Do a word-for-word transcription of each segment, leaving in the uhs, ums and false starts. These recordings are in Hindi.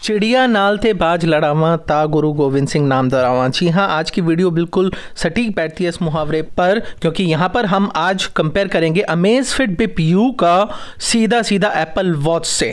चिड़िया नाल थे बाज लड़ावा ता गुरु गोविंद सिंह नाम दरावा। जी हाँ, आज की वीडियो बिल्कुल सटीक बैठती है इस मुहावरे पर, क्योंकि यहाँ पर हम आज कंपेयर करेंगे अमेज़फिट बी पी यू का सीधा सीधा एप्पल वॉच से।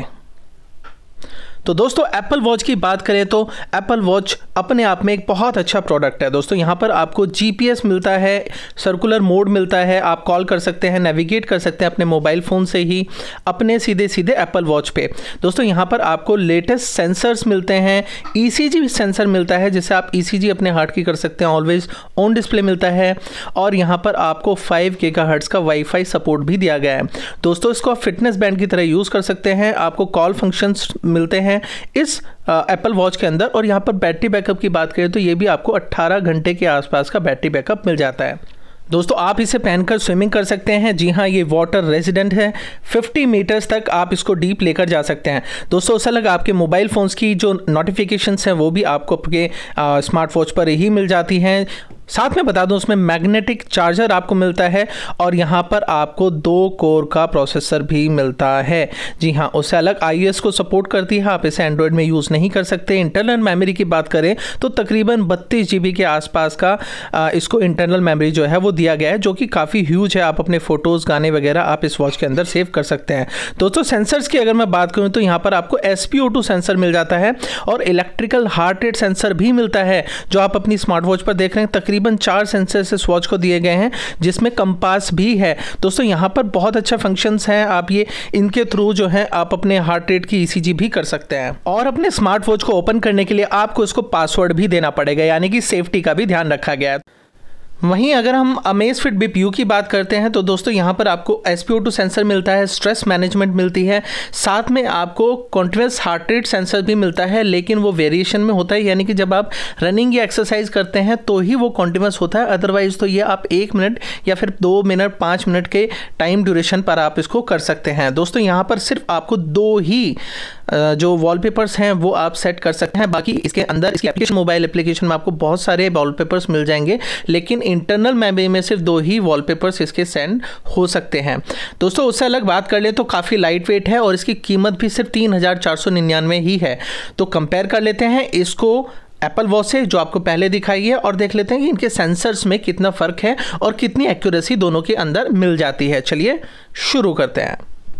तो दोस्तों एप्पल वॉच की बात करें तो एप्पल वॉच अपने आप में एक बहुत अच्छा प्रोडक्ट है। दोस्तों यहाँ पर आपको जी पी एस मिलता है, सर्कुलर मोड मिलता है, आप कॉल कर सकते हैं, नेविगेट कर सकते हैं अपने मोबाइल फ़ोन से ही अपने सीधे सीधे एप्पल वॉच पे। दोस्तों यहाँ पर आपको लेटेस्ट सेंसर्स मिलते हैं, ई सी जी सेंसर मिलता है जिससे आप ई सी जी अपने हार्ट की कर सकते हैं, ऑलवेज ऑन डिस्प्ले मिलता है, और यहाँ पर आपको फाइव गीगाहर्ट्ज़ का वाईफाई सपोर्ट भी दिया गया है। दोस्तों इसको आप फिटनेस बैंड की तरह यूज़ कर सकते हैं, आपको कॉल फंक्शंस मिलते हैं इस एप्पल वॉच के अंदर। और यहाँ पर बैटरी बैकअप की बात करें तो ये भी आपको अट्ठारह घंटे के आसपास का बैटरी बैकअप मिल जाता है। दोस्तों आप इसे पहनकर स्विमिंग कर सकते हैं। जी हाँ, ये वाटर रेजिडेंट है, पचास मीटर्स तक आप इसको डीप लेकर जा सकते हैं। दोस्तों उससे अलग आपके मोबाइल फ़ोन्स की जो नोटिफिकेशंस हैं वो भी आपको आपके स्मार्ट वॉच पर ही मिल जाती हैं। साथ में बता दूं उसमें मैग्नेटिक चार्जर आपको मिलता है और यहाँ पर आपको दो कोर का प्रोसेसर भी मिलता है। जी हाँ, उससे अलग आई ओ एस को सपोर्ट करती है, आप इसे एंड्रॉयड में यूज़ नहीं कर सकते। इंटरनल मेमोरी की बात करें तो तकरीबन बत्तीस जी बी के आसपास का आ, इसको इंटरनल मेमोरी जो है वो दिया गया है, जो कि काफ़ी ह्यूज है। आप अपने फ़ोटोज़, गाने वगैरह आप इस वॉच के अंदर सेव कर सकते हैं। दोस्तों सेंसर्स की अगर मैं बात करूँ तो यहाँ पर आपको S P O two sensor मिल जाता है और इलेक्ट्रिकल हार्ट रेट सेंसर भी मिलता है, जो आप अपनी स्मार्ट वॉच पर देख रहे हैं। तकरीबन चार सेंसर्स इस वॉच को दिए गए हैं जिसमें कंपास भी है। दोस्तों यहाँ पर बहुत अच्छा फंक्शंस हैं, आप ये इनके थ्रू जो है आप अपने हार्ट रेट की ई सी जी भी कर सकते हैं। और अपने स्मार्ट वॉच को ओपन करने के लिए आपको इसको पासवर्ड भी देना पड़ेगा, यानी कि सेफ्टी का भी ध्यान रखा गया है। वहीं अगर हम अमेज़फिट बी पी यू की बात करते हैं तो दोस्तों यहाँ पर आपको S P O two sensor मिलता है, स्ट्रेस मैनेजमेंट मिलती है, साथ में आपको कॉन्टिन्यूअस हार्ट रेट सेंसर भी मिलता है, लेकिन वो वेरिएशन में होता है, यानी कि जब आप रनिंग या एक्सरसाइज करते हैं तो ही वो कॉन्टिन्यूअस होता है, अदरवाइज तो ये आप एक मिनट या फिर दो मिनट पाँच मिनट के टाइम ड्यूरेशन पर आप इसको कर सकते हैं। दोस्तों यहाँ पर सिर्फ आपको दो ही जो वॉलपेपर्स हैं वो आप सेट कर सकते हैं, बाकी इसके अंदर इसकी एप्लीकेशन, मोबाइल एप्लीकेशन में आपको बहुत सारे वॉलपेपर्स मिल जाएंगे, लेकिन इंटरनल मेमोरी में सिर्फ दो ही वॉलपेपर्स इसके सेंड हो सकते हैं। दोस्तों उससे अलग बात कर ले तो काफ़ी लाइट वेट है और इसकी कीमत भी सिर्फ तीन हज़ार चार सौ निन्यानवे ही है। तो कंपेयर कर लेते हैं इसको एप्पल वॉच से जो आपको पहले दिखाई है और देख लेते हैं कि इनके सेंसर्स में कितना फ़र्क है और कितनी एक्यूरेसी दोनों के अंदर मिल जाती है। चलिए शुरू करते हैं।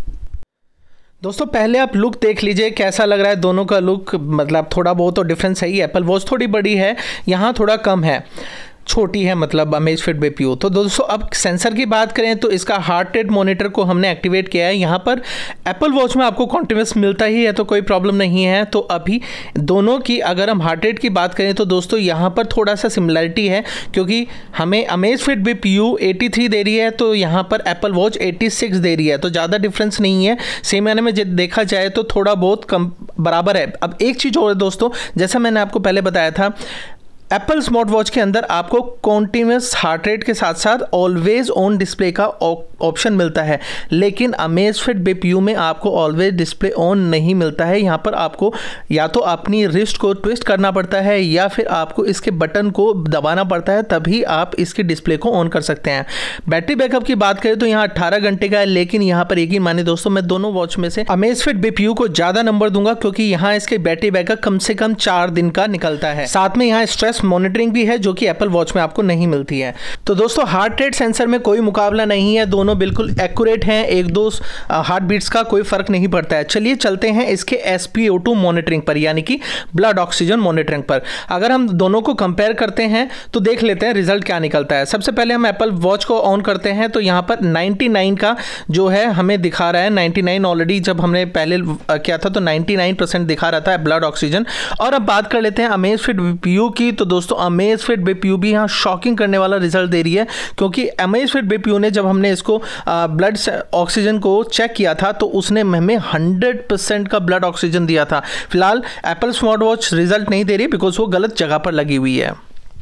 दोस्तों पहले आप लुक देख लीजिए कैसा लग रहा है दोनों का लुक, मतलब थोड़ा बहुत तो डिफरेंस है ही। एप्पल वॉच थोड़ी बड़ी है, यहाँ थोड़ा कम है, छोटी है मतलब अमेज़फिट बी पी यू। तो दोस्तों अब सेंसर की बात करें तो इसका हार्ट रेट मॉनिटर को हमने एक्टिवेट किया है। यहाँ पर एप्पल वॉच में आपको कॉन्टिन्यूअस मिलता ही है तो कोई प्रॉब्लम नहीं है। तो अभी दोनों की अगर हम हार्ट रेट की बात करें तो दोस्तों यहाँ पर थोड़ा सा सिमिलरिटी है, क्योंकि हमें अमेज़फिट बी पी यू तिरासी दे रही है तो यहाँ पर एप्पल वॉच छियासी दे रही है, तो ज़्यादा डिफरेंस नहीं है। सेम यानी में देखा जाए तो थोड़ा बहुत कम बराबर है। अब एक चीज़ और है दोस्तों, जैसा मैंने आपको पहले बताया था, एप्पल स्मार्ट वॉच के अंदर आपको कॉन्टिन्यूअस हार्ट रेट के साथ साथ ऑलवेज ऑन डिस्प्ले का ऑप्शन मिलता है, लेकिन अमेज़फिट बी पी यू में आपको ऑलवेज डिस्प्ले ऑन नहीं मिलता है। यहाँ पर आपको या तो अपनी रिस्ट को ट्विस्ट करना पड़ता है या फिर आपको इसके बटन को दबाना पड़ता है, तभी आप इसकी डिस्प्ले को ऑन कर सकते हैं। बैटरी बैकअप की बात करें तो यहाँ अट्ठारह घंटे का है, लेकिन यहाँ पर एक ही माने दोस्तों, मैं दोनों वॉच में से अमेज़फिट बी पी यू को ज़्यादा नंबर दूंगा, क्योंकि यहाँ इसके बैटरी बैकअप कम से कम चार दिन का निकलता है। साथ में यहाँ स्ट्रेस मॉनिटरिंग भी है, जो कि एप्पल वॉच में आपको नहीं मिलती है। तो दोस्तों हार्ट रेट सेंसर में कोई मुकाबला नहीं है, दोनों बिल्कुल एक्यूरेट हैं, एक दो हार्ट बीट्स का कोई फर्क नहीं पड़ता है। चलिए चलते हैं इसके S P O two monitoring पर, यानी कि ब्लड ऑक्सीजन मॉनिटरिंग पर। अगर हम दोनों को कंपेयर करते हैं तो देख लेते हैं रिजल्ट क्या निकलता है। सबसे पहले हम एप्पल वॉच को ऑन करते हैं तो यहाँ पर निन्यानवे का जो है हमें दिखा रहा है, निन्यानवे ऑलरेडी जब हमने पहले किया था तो निन्यानवे परसेंट दिखा रहा था ब्लड ऑक्सीजन। और अब बात कर लेते हैं अमेज़फिट बी पी यू की, तो दोस्तों अमेज़फिट बी पी यू भी यहाँ शॉकिंग करने वाला रिजल्ट दे रही है, क्योंकि अमेज़फिट बी पी यू ने जब हमने इसको ब्लड ऑक्सीजन को चेक किया था तो उसने हमें हंड्रेड परसेंट का ब्लड ऑक्सीजन दिया था। फिलहाल एप्पल स्मार्ट वॉच रिजल्ट नहीं दे रही बिकॉज वो गलत जगह पर लगी हुई है।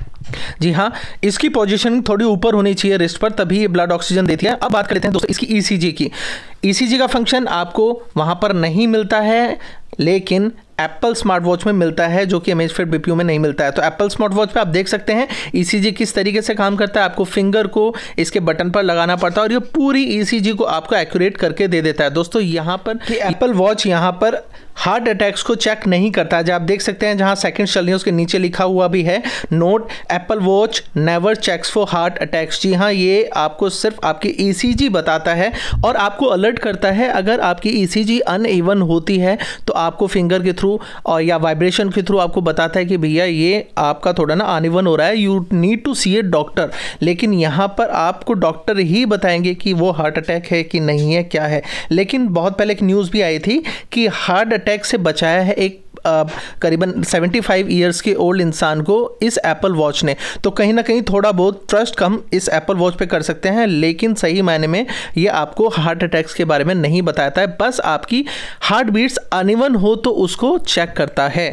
जी हाँ, इसकी पोजीशन थोड़ी ऊपर होनी चाहिए रिस्ट पर, तभी ये ब्लड ऑक्सीजन देती है। अब बात करते हैं दोस्तों इसकी ई सी जी की। ई सी जी का फंक्शन आपको वहाँ पर नहीं मिलता है, लेकिन एप्पल स्मार्ट वॉच में मिलता है, जो कि अमेज़फिट बीपीयू में नहीं मिलता है। तो एप्पल स्मार्ट वॉच पे आप देख सकते हैं ईसीजी किस तरीके से काम करता है। आपको फिंगर को इसके बटन पर लगाना पड़ता है और ये पूरी ईसीजी को आपको एक्यूरेट करके दे देता है। दोस्तों यहाँ पर कि एप्पल वॉच यहाँ पर हार्ट अटैक्स को चेक नहीं करता। जब आप देख सकते हैं जहां सेकंड्स चल रही है उसके नीचे लिखा हुआ भी है note Apple watch never checks for heart attacks. जी हाँ, ये आपको सिर्फ आपकी ईसीजी बताता है और आपको अलर्ट करता है अगर आपकी ईसीजी अनइवन होती है तो आपको फिंगर के थ्रू और या वाइब्रेशन के थ्रू आपको बताता है कि भैया ये आपका थोड़ा ना अनइवन हो रहा है, you need to see a doctor. लेकिन यहाँ पर आपको डॉक्टर ही बताएंगे कि वो हार्ट अटैक है कि नहीं है, क्या है। लेकिन बहुत पहले एक न्यूज़ भी आई थी कि हार्ट अटैक से बचाया है एक करीबन पचहत्तर इयर्स के ओल्ड इंसान को इस एप्पल वॉच ने। तो कहीं ना कहीं थोड़ा बहुत ट्रस्ट कम इस एप्पल वॉच पे कर सकते हैं, लेकिन सही मायने में ये आपको हार्ट अटैक्स के बारे में नहीं बताता है, बस आपकी हार्ट बीट्स अनइवन हो तो उसको चेक करता है।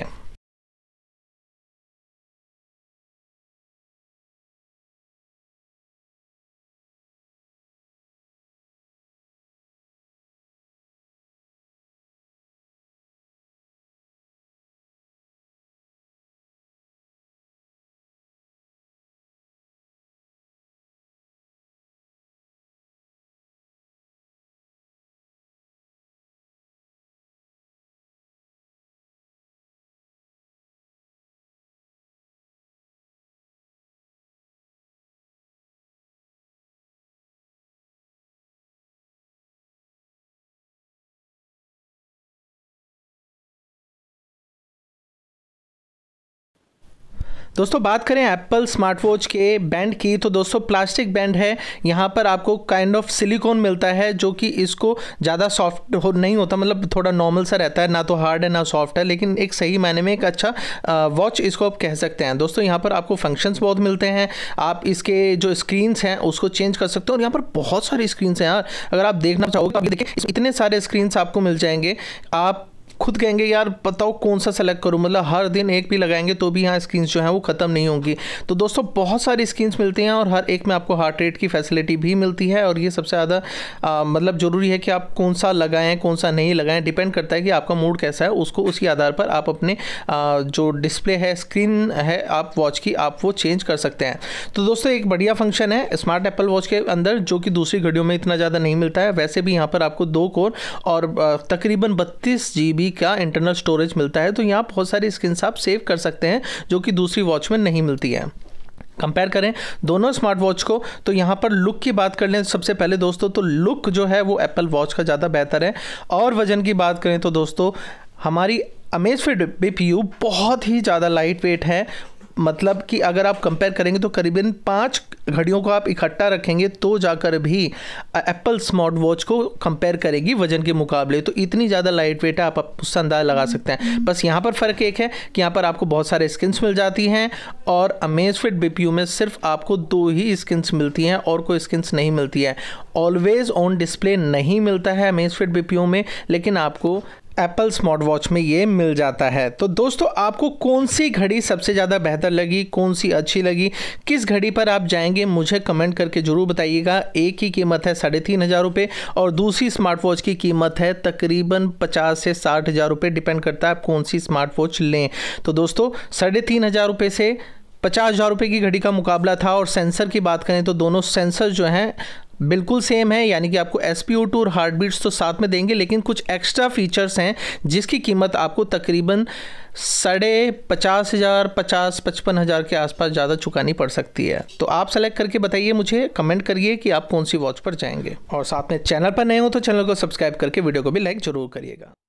दोस्तों बात करें एप्पल स्मार्ट वॉच के बैंड की, तो दोस्तों प्लास्टिक बैंड है। यहाँ पर आपको काइंड ऑफ सिलिकॉन मिलता है जो कि इसको ज़्यादा सॉफ्ट हो नहीं होता, मतलब थोड़ा नॉर्मल सा रहता है, ना तो हार्ड है ना सॉफ्ट है, लेकिन एक सही मायने में एक अच्छा वॉच इसको आप कह सकते हैं। दोस्तों यहाँ पर आपको फंक्शंस बहुत मिलते हैं, आप इसके जो स्क्रीन्स हैं उसको चेंज कर सकते हो और यहाँ पर बहुत सारी स्क्रीन्स हैं यार। अगर आप देखना चाहोगे तो आप देखिए इतने सारे स्क्रीन्स आपको मिल जाएंगे, आप खुद कहेंगे यार बताओ कौन सा सेलेक्ट करूं, मतलब हर दिन एक भी लगाएंगे तो भी यहाँ स्क्रीन्स जो हैं वो ख़त्म नहीं होंगी। तो दोस्तों बहुत सारी स्क्रीन्स मिलती हैं और हर एक में आपको हार्ट रेट की फैसिलिटी भी मिलती है। और ये सबसे ज़्यादा मतलब ज़रूरी है कि आप कौन सा लगाएं कौन सा नहीं लगाएं, डिपेंड करता है कि आपका मूड कैसा है, उसको उसी आधार पर आप अपने आ, जो डिस्प्ले है स्क्रीन है आप वॉच की आप वो चेंज कर सकते हैं। तो दोस्तों एक बढ़िया फंक्शन है स्मार्ट एप्पल वॉच के अंदर जो कि दूसरी घड़ियों में इतना ज़्यादा नहीं मिलता है। वैसे भी यहाँ पर आपको दो कोर और तकरीबन बत्तीस जी बी का इंटरनल स्टोरेज मिलता है, तो यहाँ बहुत सारी स्क्रीन्स आप सेव कर सकते हैं जो कि दूसरी वॉच में नहीं मिलती है। कंपेयर करें दोनों स्मार्ट वॉच को तो यहाँ पर लुक की बात कर लें सबसे पहले दोस्तों, तो लुक जो है वो एप्पल वॉच का ज़्यादा बेहतर है। और वजन की बात करें तो दोस्तों हमारी अमेज़फिट बीपीयू बहुत ही ज़्यादा लाइट वेट है, मतलब कि अगर आप कंपेयर करेंगे तो करीबन पाँच घड़ियों को आप इकट्ठा रखेंगे तो जाकर भी एप्पल स्मार्ट वॉच को कंपेयर करेगी वजन के मुकाबले। तो इतनी ज़्यादा लाइट वेट है, आप उससे अंदाज़ा लगा सकते हैं। बस यहाँ पर फ़र्क एक है कि यहाँ पर आपको बहुत सारे स्किन्स मिल जाती हैं और अमेज़फिट बीपीयू में सिर्फ आपको दो ही स्किन्स मिलती हैं और कोई स्किन्स नहीं मिलती है। ऑलवेज ऑन डिस्प्ले नहीं मिलता है अमेज़फिट बीपीयू में, लेकिन आपको एप्पल स्मार्ट वॉच में ये मिल जाता है। तो दोस्तों आपको कौन सी घड़ी सबसे ज़्यादा बेहतर लगी, कौन सी अच्छी लगी, किस घड़ी पर आप जाएंगे मुझे कमेंट करके ज़रूर बताइएगा। एक की कीमत है साढ़े तीन हज़ार रुपये और दूसरी स्मार्ट वॉच की कीमत है तकरीबन पचास से साठ हज़ार रुपये, डिपेंड करता है आप कौन सी स्मार्ट वॉच लें। तो दोस्तों साढ़े तीन हज़ार रुपये से पचास हज़ार रुपये की घड़ी का मुकाबला था। और सेंसर की बात करें तो दोनों सेंसर जो हैं बिल्कुल सेम है, यानी कि आपको एस पी ओ टू और हार्ट बीट्स तो साथ में देंगे, लेकिन कुछ एक्स्ट्रा फीचर्स हैं जिसकी कीमत आपको तकरीबन साढ़े पचास हज़ार पचास पचपन हज़ार के आसपास ज़्यादा चुकानी पड़ सकती है। तो आप सेलेक्ट करके बताइए, मुझे कमेंट करिए कि आप कौन सी वॉच पर जाएंगे। और साथ में चैनल पर नए हो तो चैनल को सब्सक्राइब करके वीडियो को भी लाइक ज़रूर करिएगा।